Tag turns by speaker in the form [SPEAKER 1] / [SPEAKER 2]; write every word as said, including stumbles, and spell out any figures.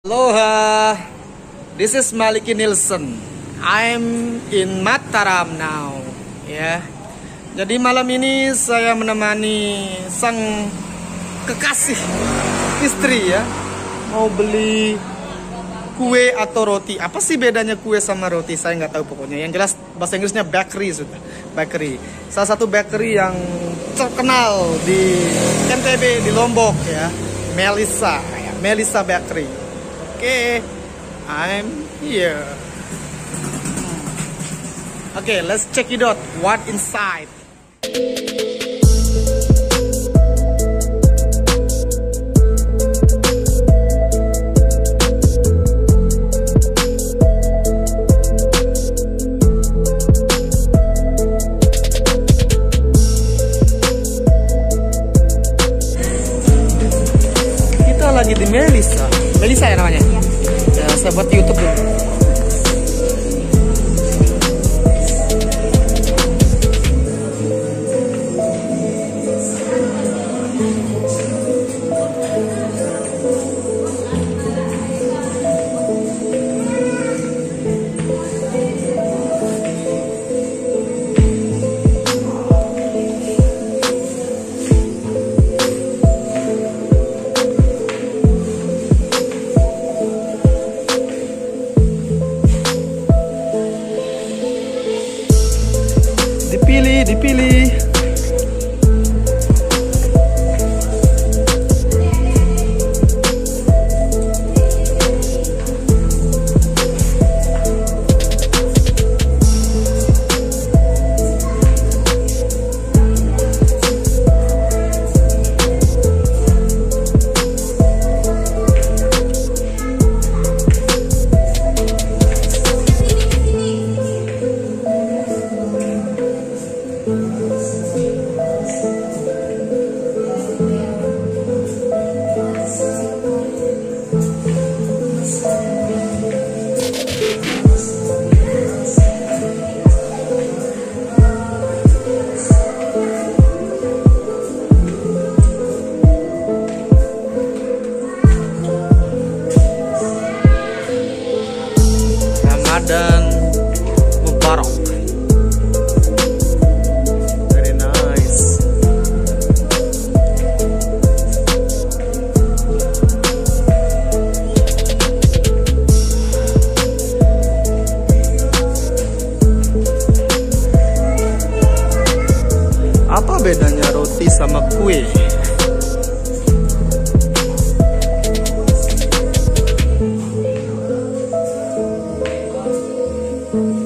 [SPEAKER 1] Aloha, this is Maliki Nielsen. I'm in Mataram now. Ya, jadi malam ini saya menemani sang kekasih istri ya, mau beli kue atau roti. Apa sih bedanya kue sama roti? Saya nggak tahu pokoknya. Yang jelas bahasa Inggrisnya bakery sudah. Bakery. Salah satu bakery yang terkenal di N T B, di Lombok ya. Melissa, ya. Melissa Bakery. Okay, I'm here. Okay, let's check it out. What inside? Kita lagi di Melissa. Melissa ya namanya? Ya, saya buat YouTube dulu. Dipilih, dipilih. Ramadan Mubarak. Very nice. Apa bedanya roti sama kue? Thank you.